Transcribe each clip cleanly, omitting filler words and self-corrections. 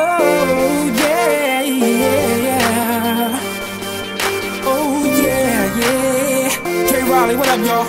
yeah, yeah. Oh, yeah, yeah. K-Riley, what up, y'all?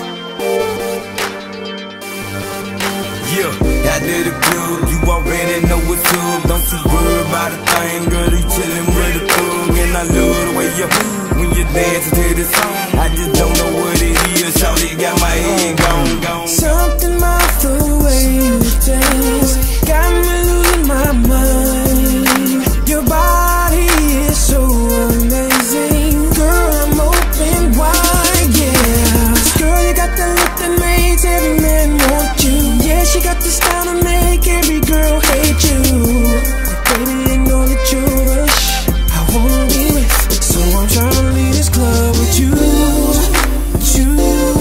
Yeah, out to the club, you already know what's up. Don't you worry about a thing, girl, you chillin' with a thug. And I love the way you move when you dance to the song. I just don't know what it is, shawty got my head gone. Something about the way you dance got me losing my mind. Your body is so amazing, girl, I'm open wide, yeah. Girl, you got the look that makes every man want you. Yeah, she got the style to make every girl hate you. But baby, you know that you're a rush I wanna be with, so I'm tryna leave this club with you. With you,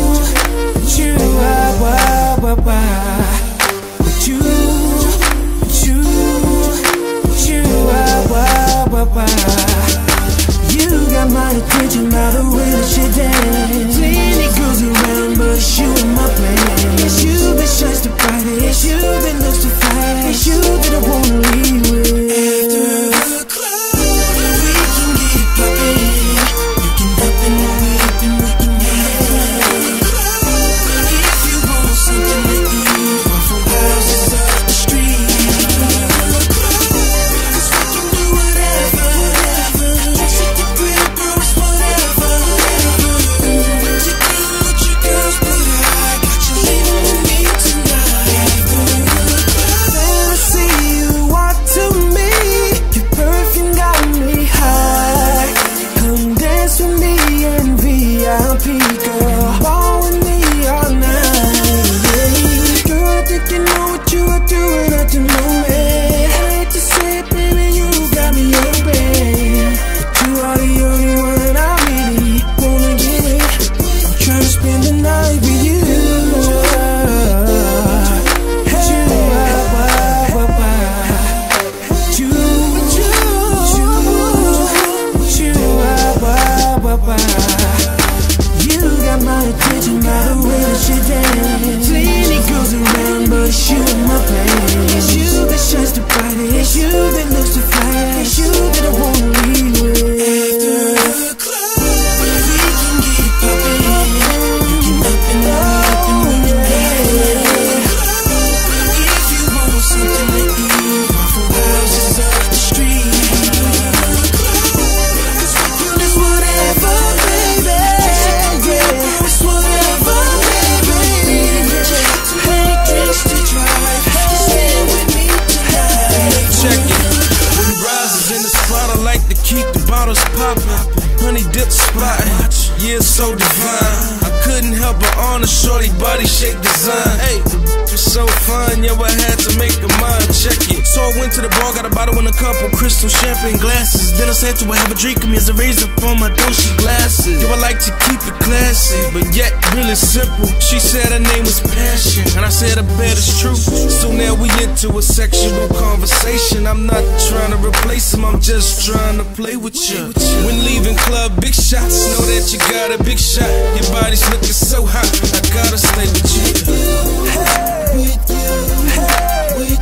you got my attention by the way that you dance. Plenty girls around, but it's you in my plan. It's you that shines the brightest, it's you that loves to fight, it's you that I wanna leave with. After the club, we can get it poppin'. You can up and move it up and we can get it. If you want something to eat, Waffle House is up the street. Honey dip spot, yeah, so divine. I couldn't help but on a shorty body shape design. Hey, just so fun, yeah, I had to make a mind. Check it. So I went to the bar, got a bottle and a couple crystal champagne glasses. Then I said to her, have a drink, me as a razor for my Dolce glasses. Yo, I like to keep it classy, but yet really simple. She said her name was Passion, and I said I bet it's true. So now we into a sexual conversation. I'm not trying to replace him, I'm just trying to play with you. When leaving club, big shots, know that you got a big shot. Your body's looking so hot, I gotta stay with you. With you,